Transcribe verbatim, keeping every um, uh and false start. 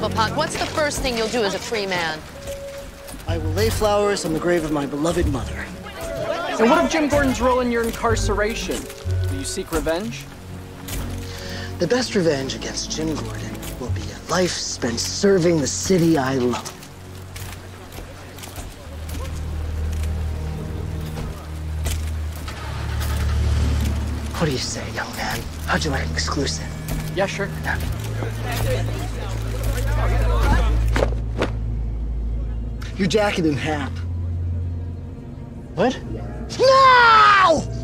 Cobblepot, what's the first thing you'll do as a free man? I will lay flowers on the grave of my beloved mother. And what of Jim Gordon's role in your incarceration? Do you seek revenge? The best revenge against Jim Gordon will be a life spent serving the city I love. What do you say, young man? How'd you like an exclusive? Yeah, sure. Yeah. Your jacket and hat. What? No!